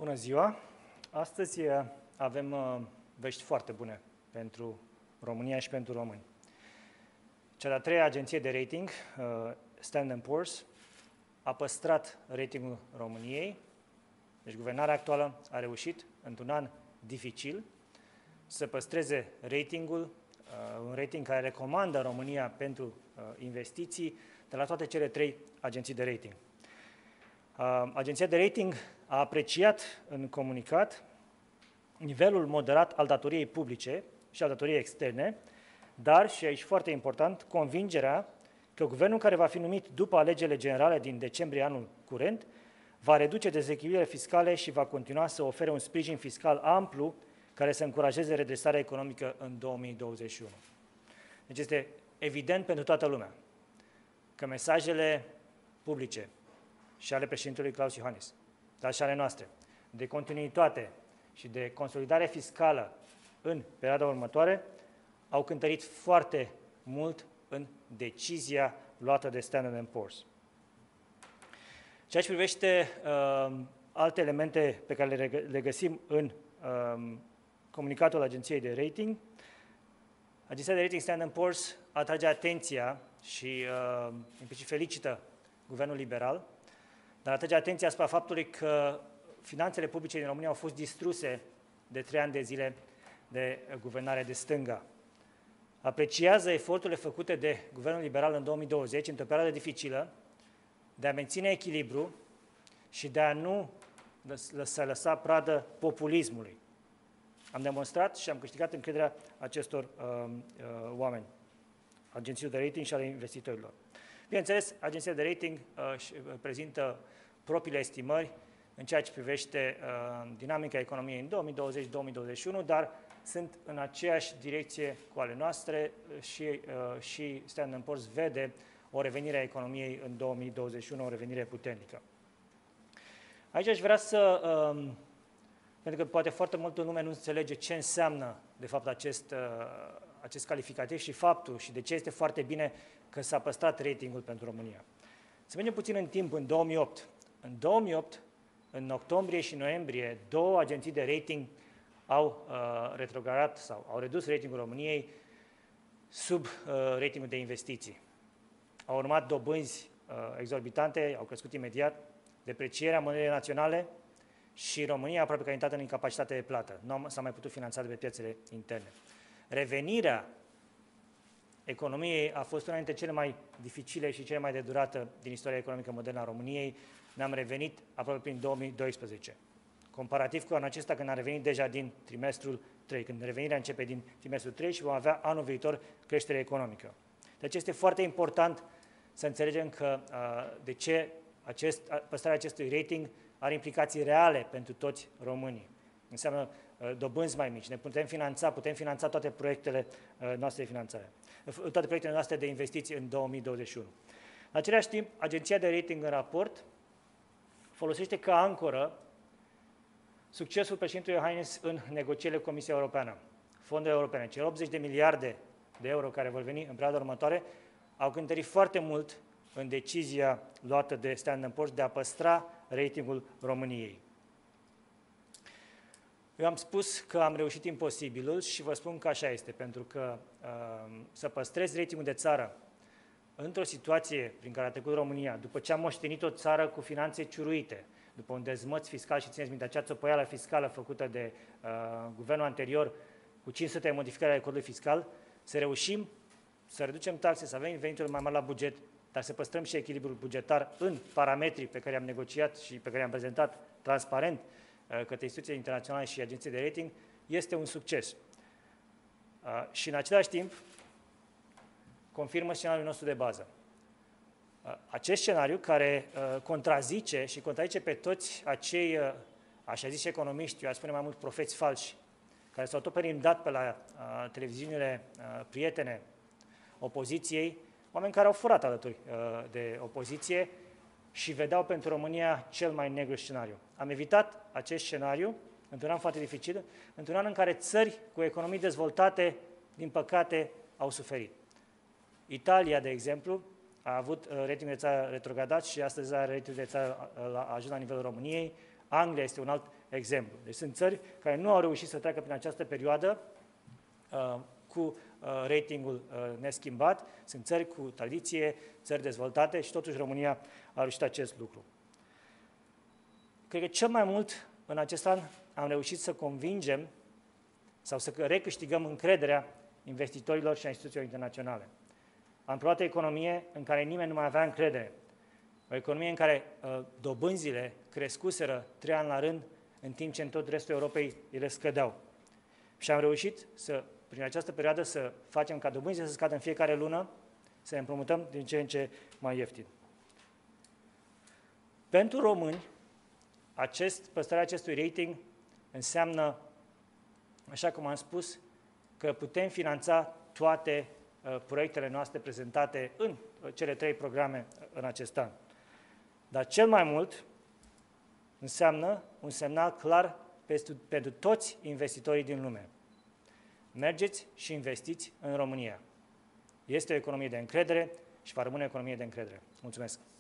Bună ziua! Astăzi avem vești foarte bune pentru România și pentru români. Cea de-a treia agenție de rating, Standard & Poor's, a păstrat ratingul României. Deci guvernarea actuală a reușit, într-un an dificil, să păstreze ratingul, un rating care recomandă România pentru investiții de la toate cele trei agenții de rating. Agenția de rating a apreciat în comunicat nivelul moderat al datoriei publice și al datoriei externe, dar, și aici foarte important, convingerea că guvernul care va fi numit după alegerile generale din decembrie anul curent va reduce dezechilibrele fiscale și va continua să ofere un sprijin fiscal amplu care să încurajeze redresarea economică în 2021. Deci este evident pentru toată lumea că mesajele publice și ale președintelui Klaus Iohannis, dar și ale noastre, de continuitate și de consolidare fiscală în perioada următoare, au cântărit foarte mult în decizia luată de Standard & Poor's. Ceea ce privește alte elemente pe care le găsim în comunicatul Agenției de Rating, Agenția de Rating Standard & Poor's atrage atenția și implicit felicită guvernul liberal, dar atrage atenția asupra faptului că finanțele publice din România au fost distruse de 3 ani de zile de guvernare de stânga. Apreciază eforturile făcute de guvernul liberal în 2020, într-o perioadă dificilă, de a menține echilibru și de a nu lăsa pradă populismului. Am demonstrat și am câștigat încrederea acestor oameni, agențiilor de rating și ale investitorilor. Bineînțeles, agenția de rating prezintă propriile estimări în ceea ce privește dinamica economiei în 2020-2021, dar sunt în aceeași direcție cu ale noastre și Standard & Poor's vede o revenire a economiei în 2021, o revenire puternică. Aici aș vrea să, pentru că poate foarte multă lume nu înțelege ce înseamnă de fapt acest calificativ și faptul și de ce este foarte bine că s-a păstrat ratingul pentru România. Să mergem puțin în timp, în 2008. În 2008, în octombrie și noiembrie, două agenții de rating au retrogradat sau au redus ratingul României sub ratingul de investiții. Au urmat dobânzi exorbitante, au crescut imediat, deprecierea monedei naționale și România aproape că a intrat în incapacitate de plată. Nu s-a mai putut finanța de pe piețele interne. Revenirea economiei a fost una dintre cele mai dificile și cele mai de durată din istoria economică modernă a României. Ne-am revenit aproape prin 2012. Comparativ cu anul acesta, când am revenit deja din trimestrul 3, când revenirea începe din trimestrul 3 și vom avea anul viitor creștere economică. Deci este foarte important să înțelegem că de ce păstrarea acestui rating are implicații reale pentru toți românii. Înseamnă dobânzi mai mici, putem finanța toate proiectele noastre de finanțare, toate proiectele noastre de investiții în 2021. În același timp, agenția de rating în raport folosește ca ancoră succesul președintelui Iohannis în negocierile cu Comisia Europeană. Fondurile europene, cele 80 de miliarde de euro care vor veni în perioada următoare, au cântărit foarte mult în decizia luată de Standard & Poor's de a păstra ratingul României. Eu am spus că am reușit imposibilul și vă spun că așa este, pentru că să păstrezi ratingul de țară într-o situație prin care a trecut România, după ce am moștenit o țară cu finanțe ciuruite, după un dezmăț fiscal și țineți minte, acea țopăială fiscală făcută de guvernul anterior cu 500 de modificări ale codului fiscal, să reușim să reducem taxe, să avem venituri mai mari la buget, dar să păstrăm și echilibrul bugetar în parametrii pe care am negociat și pe care am prezentat transparent către instituții internaționale și agenții de rating, este un succes. Și în același timp, confirmă scenariul nostru de bază. Acest scenariu care contrazice pe toți acei, așa zis economiști, eu aș spune mai mult profeți falși, care s-au tot perindat pe la televiziunile prietene opoziției, oameni care au furat alături de opoziție și vedeau pentru România cel mai negru scenariu. Am evitat acest scenariu într-un an foarte dificil, într-un an în care țări cu economii dezvoltate, din păcate, au suferit. Italia, de exemplu, a avut ratingul de țară retrogradat și astăzi are ratingul de țară a ajuns la nivelul României. Anglia este un alt exemplu. Deci sunt țări care nu au reușit să treacă prin această perioadă cu ratingul neschimbat, sunt țări cu tradiție, țări dezvoltate și totuși România a reușit acest lucru. Cred că cel mai mult în acest an am reușit să convingem sau să recâștigăm încrederea investitorilor și a instituțiilor internaționale. Am promovat o economie în care nimeni nu mai avea încredere. O economie în care dobânzile crescuseră 3 ani la rând, în timp ce în tot restul Europei ele scădeau. Și am reușit prin această perioadă să facem ca dobânzile să scadă în fiecare lună, să ne împrumutăm din ce în ce mai ieftin. Pentru români, păstrarea acestui rating înseamnă, așa cum am spus, că putem finanța toate proiectele noastre prezentate în cele 3 programe în acest an. Dar cel mai mult înseamnă un semnal clar pentru toți investitorii din lume. Mergeți și investiți în România. Este o economie de încredere și va rămâne o economie de încredere. Mulțumesc!